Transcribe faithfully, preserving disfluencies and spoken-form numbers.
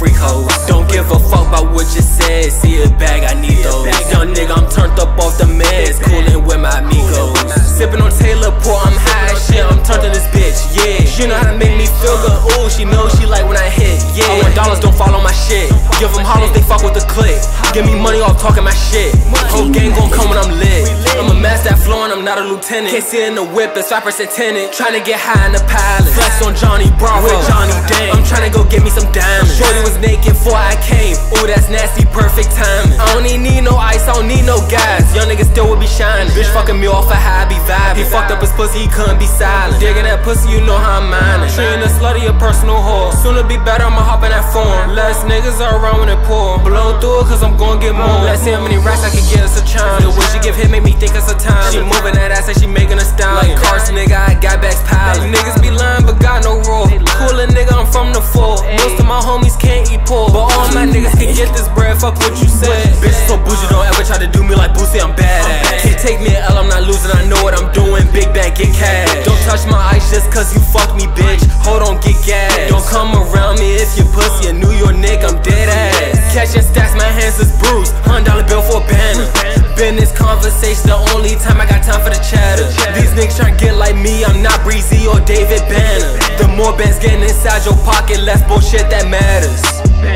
freak hoes. Don't give a fuck about what you said. See a bag, I need those. Young nigga, I'm turned up off the meds, coolin' with my amigos. Sippin' on Taylor Port, I'm high as shit. I'm turned to this bitch, yeah. She know how to make me feel good. Ooh, she knows she like when I hit, yeah. I want dollars, don't follow my shit. Give them hollows, they fuck with the click. Give me money off talking my shit. Whole gang gon' come when I'm lit. I'm a master at flowing, I'm not a lieutenant. Can't sit in the whip, it's five percent tenant. Tryna get high in the palace. Flex on Johnny Bravo with Johnny Dang. I'm tryna go get me some diamonds. Shorty was naked before I came. Ooh, that's nasty, perfect timing. I don't even need no ice, I don't need no gas. Young niggas still would be shining. Bitch fucking me off a high, I be vibing. He fucked up his pussy, he couldn't be silent. Digging that pussy, you know how I'm mining. Treating a slutty a personal whore. Soon to be better, I'ma hop in that form. Less niggas are around when it pour. Blow through it cause I'm gon' get more. Let's see how many racks I can get us a chance. The way she give hit make me think it's a time. She moving that ass like she making a style. Like cars, nigga, I got backs piling. Niggas be lying but got no roll. Coolin' nigga, I'm from the four. Most of my homies can't eat poor, but all my niggas can get this bread, fuck what you said. Bitch so bougie, don't ever try to do me like Boosie, I'm badass. Can't take me an L, I'm not losing, I know what I'm doing. Big bag, get cash. Don't touch my ice just cause you fuck me, bitch. Hold on, get gas. Don't come around me if you pussy a New York nigga, I'm dead ass. Catching stacks, my hands is bruised. Hundred dollar bill for a banner. Business conversation, the only time I got time for the chatter. These niggas tryna get like me, I'm not Breezy or David Banner. The more bands getting inside your pocket, less bullshit that matters.